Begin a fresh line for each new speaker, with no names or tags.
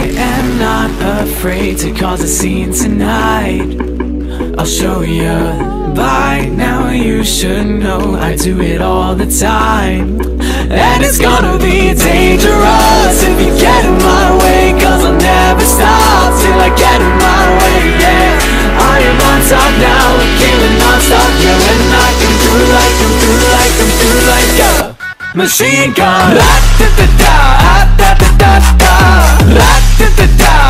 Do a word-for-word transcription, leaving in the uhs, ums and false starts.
I am not afraid to cause a scene tonight. I'll show you. By now you should know I do it all the time. And it's gonna be dangerous if you get in my way, cause I'll never stop till I get in my way, yeah. I am on top now, killing non-stop, yeah. When I come through like, come through like, come through like a machine gun. La-da-da-da, ah-da-da-da-da, la-da-da-da.